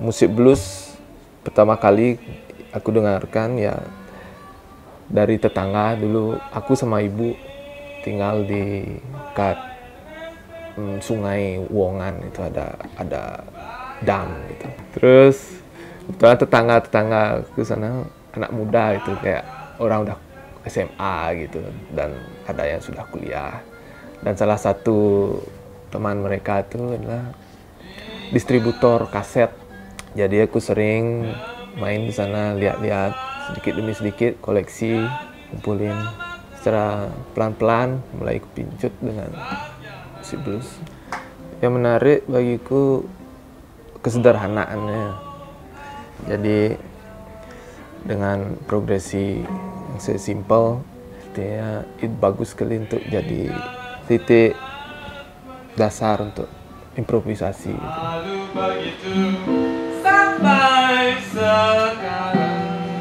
musik blues pertama kali aku dengarkan ya dari tetangga. Dulu aku sama ibu tinggal di dekat sungai Wongan, itu ada dam gitu. Terus tetangga ke sana anak muda itu kayak orang udah SMA gitu, dan ada yang sudah kuliah. Dan salah satu teman mereka itu adalah distributor kaset. Jadi aku sering main di sana, lihat-lihat sedikit demi sedikit, koleksi, kumpulin. Secara pelan-pelan mulai kepincut dengan musik blues. Yang menarik bagiku kesederhanaannya. Jadi dengan progresi yang sesimpel, artinya itu bagus sekali untuk jadi titik dasar untuk improvisasi. Lalu begitu sampai sekarang.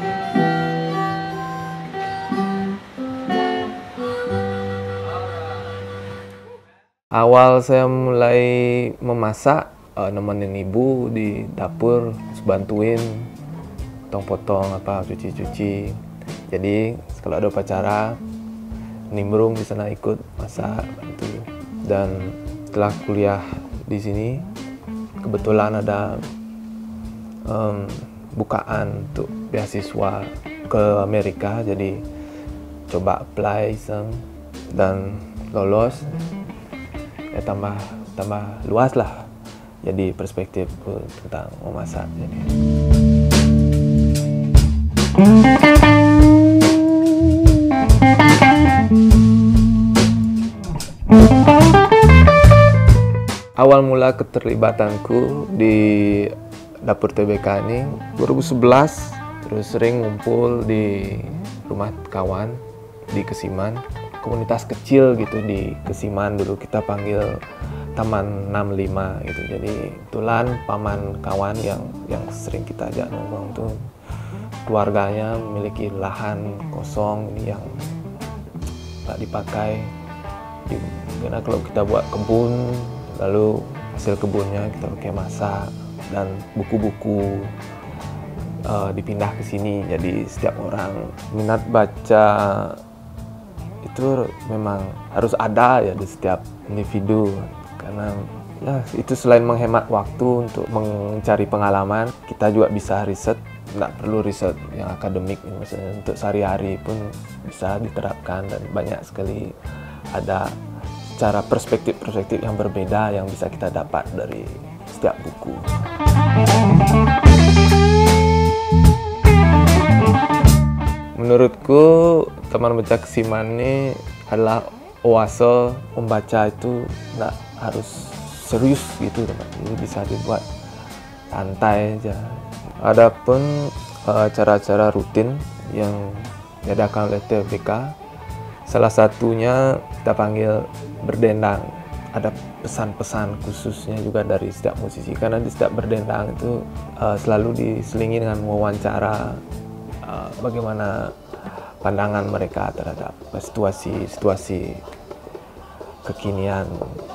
Awal saya mulai memasak, nemenin ibu di dapur, bantuin potong-potong cuci-cuci. Jadi kalau ada upacara, nimbrung di sana ikut masak, bantu. Dan setelah kuliah di sini, kebetulan ada bukaan untuk beasiswa ke Amerika, jadi coba apply dan lolos. Ya tambah luas lah jadi perspektif tentang memasak. Jadi awal mula keterlibatanku di dapur TBK ini 2011, terus sering ngumpul di rumah kawan di Kesiman. Komunitas kecil gitu di Kesiman, dulu kita panggil Taman 65 gitu. Jadi kebetulan paman kawan yang sering kita ajak nongkrong tuh keluarganya memiliki lahan kosong ini yang tak dipakai. Karena kalau kita buat kebun, lalu hasil kebunnya kita pakai masak, dan buku-buku dipindah ke sini. Jadi setiap orang minat baca itu memang harus ada ya di setiap individu, karena ya itu selain menghemat waktu untuk mencari pengalaman, kita juga bisa riset. Nggak perlu riset yang akademik, misalnya untuk sehari-hari pun bisa diterapkan, dan banyak sekali ada cara perspektif yang berbeda yang bisa kita dapat dari setiap buku. Menurutku Taman Baca Kesiman ini adalah oase membaca itu nggak harus serius gitu, jadi bisa dibuat santai aja. Adapun acara-acara rutin yang diadakan oleh TBK, salah satunya kita panggil berdendang. Ada pesan-pesan khususnya juga dari setiap musisi, karena di setiap berdendang itu selalu diselingi dengan wawancara bagaimana pandangan mereka terhadap situasi kekinian.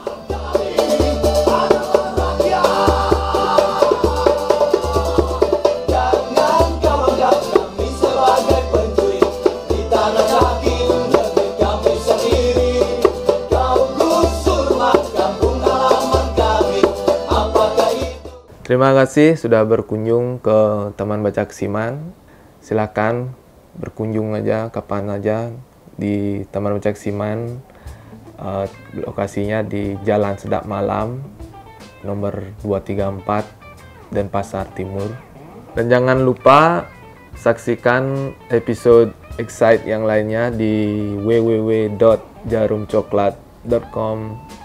Terima kasih sudah berkunjung ke Taman Baca Kesiman. Silakan berkunjung aja kapan aja di Taman Baca Kesiman. Lokasinya di Jalan Sedap Malam nomor 234 Denpasar Timur. Dan jangan lupa saksikan episode Excite yang lainnya di www.jarumcoklat.com